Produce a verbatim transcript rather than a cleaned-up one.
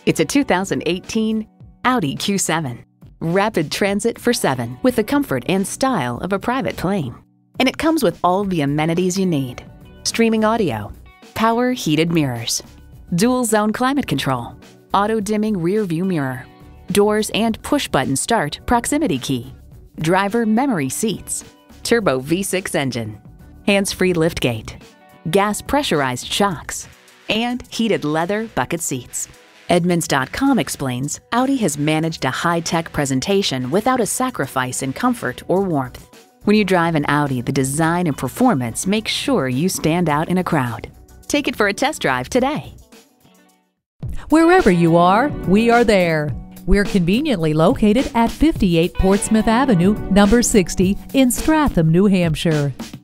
It's a two thousand eighteen Audi Q seven. Rapid transit for seven with the comfort and style of a private plane. And it comes with all the amenities you need. Streaming audio, power heated mirrors, dual zone climate control, auto dimming rear view mirror, doors and push button start proximity key, driver memory seats, turbo V six engine, hands-free liftgate, gas pressurized shocks, and heated leather bucket seats. Edmunds dot com explains Audi has managed a high-tech presentation without a sacrifice in comfort or warmth. When you drive an Audi, the design and performance make sure you stand out in a crowd. Take it for a test drive today. Wherever you are, we are there. We're conveniently located at fifty-eight Portsmouth Avenue, number sixty in Stratham, New Hampshire.